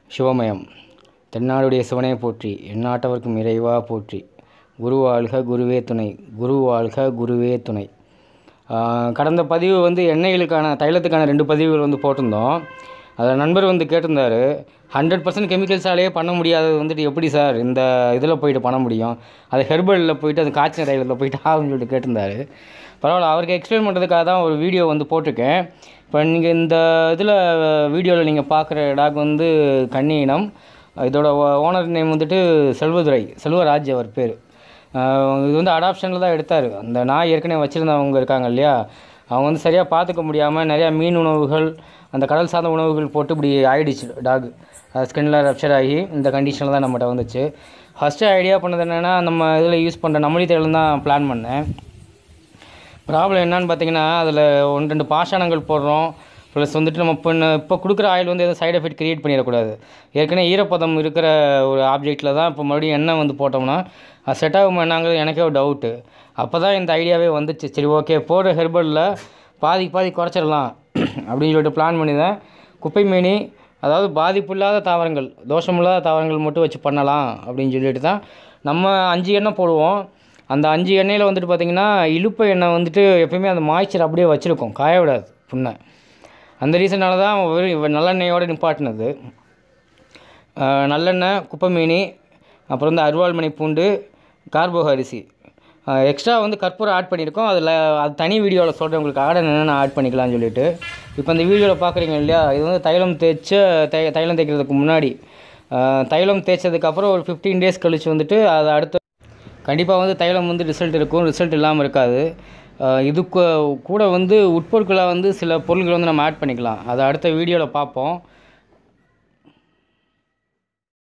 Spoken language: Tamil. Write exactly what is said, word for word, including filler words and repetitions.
சிவமயம். தென்னாடுடைய சிவனை போற்றி, எந்நாட்டவர்க்கும் இறைவா போற்றி. குரு வாழ்க குருவே துணை, குரு வாழ்க குருவே துணை. கடந்த பதிவு வந்து எண்ணெய்களுக்கான தைலத்துக்கான ரெண்டு பதிவுகள் வந்து போட்டிருந்தோம். அதில் நண்பர் வந்து கேட்டிருந்தார், ஹண்ட்ரட் பர்சன்ட் கெமிக்கல்ஸாலேயே பண்ண முடியாதது வந்துட்டு எப்படி சார் இந்த இதில் போயிட்டு பண்ண முடியும், அது ஹெர்பலில் போயிட்டு அது காய்ச்சின தைலத்தில் போயிட்டு ஆகுன்னு சொல்லிட்டு கேட்டிருந்தார். பரவாயில்ல, அவருக்கு எக்ஸ்பிளைன் பண்ணுறதுக்காக தான் ஒரு வீடியோ வந்து போட்டிருக்கேன். இப்போ நீங்கள் இந்த இதில் வீடியோவில் நீங்கள் பார்க்குற டாக் வந்து கன்னி இனம். இதோட ஓனர் நேம் வந்துட்டு செல்வதுரை, செல்வராஜ் அவர் பேர். இது வந்து அடாப்ஷனில் தான் எடுத்தார். அந்த நாய் ஏற்கனவே வச்சுருந்தவங்க இருக்காங்க இல்லையா, அவங்க வந்து சரியாக பார்த்துக்க முடியாமல் நிறையா மீன் உணவுகள், அந்த கடல் சார்ந்த உணவுகள் போட்டு இப்படி ஆகிடுச்சு டாக். ஸ்கின்னில் ரப்சர் ஆகி இந்த கண்டிஷனில் தான் நம்மகிட்ட வந்துச்சு. ஃபஸ்ட்டு ஐடியா பண்ணது என்னென்னா, நம்ம இதில் யூஸ் பண்ணுற நம்மளி தைலம் தான் பிளான் பண்ணேன். ப்ராப்ளம் என்னன்னு பார்த்தீங்கன்னா, அதில் ஒன்று ரெண்டு பாஷாணங்கள் போடுறோம். ப்ளஸ் வந்துட்டு நம்ம இப்போ இப்போ கொடுக்குற ஆயில் வந்து எதுவும் சைடு எஃபெக்ட் க்ரியேட் பண்ணிடக்கூடாது. ஏற்கனவே ஈரப்பதம் இருக்கிற ஒரு ஆப்ஜெக்டில் தான் இப்போ மறுபடியும் எண்ணெய் வந்து போட்டோம்னா அது செட் ஆகும் என்னங்கிறது எனக்கே ஒரு டவுட்டு. அப்போ தான் இந்த ஐடியாவே வந்துச்சு. சரி, ஓகே, போடுற ஹெர்பலில் பாதி பாதி குறைச்சிடலாம் அப்படின்னு சொல்லிட்டு பிளான் பண்ணி தான் குப்பை மேனி, அதாவது பாதிப்பு இல்லாத தாவரங்கள், தோஷமில்லாத தாவரங்கள் மட்டும் வச்சு பண்ணலாம் அப்படின்னு சொல்லிட்டு தான் நம்ம அஞ்சு எண்ணெய் போடுவோம். அந்த அஞ்சு எண்ணெயில் வந்துட்டு பார்த்திங்கன்னா, இழுப்பை எண்ணெய் வந்துட்டு எப்போயுமே அந்த மாய்ச்சர் அப்படியே வச்சுருக்கோம், காய விடாது புண்ணை. அந்த ரீசனால தான் வெறும் நல்லெண்ணெயோடு நிப்பாட்டினது. நல்லெண்ணெய், குப்பைமேனி, அப்புறம் வந்து அருவாள்மனை பூண்டு, கார்போக அரிசி, எக்ஸ்ட்ரா வந்து கற்பூரம் ஆட் பண்ணியிருக்கோம். அதில் அது தனி வீடியோவில் சொல்கிறேன் உங்களுக்கு ஆடை என்னென்ன ஆட் பண்ணிக்கலாம்னு சொல்லிட்டு. இப்போ இந்த வீடியோவில் பார்க்குறீங்க இல்லையா, இது வந்து தைலம் தேய்ச்ச தை தைலம் தேய்க்கிறதுக்கு முன்னாடி. தைலம் தேய்ச்சதுக்கப்புறம் ஒரு ஃபிஃப்டீன் டேஸ் கழித்து வந்துட்டு அதை அடுத்த கண்டிப்பாக வந்து தைலம் வந்து ரிசல்ட் இருக்கும், ரிசல்ட் இல்லாமல் இருக்காது. இதுக்கு கூட வந்து உட்பொருட்களாக வந்து சில பொருட்களை வந்து நம்ம ஆட் பண்ணிக்கலாம். அதை அடுத்த வீடியோவில் பார்ப்போம்.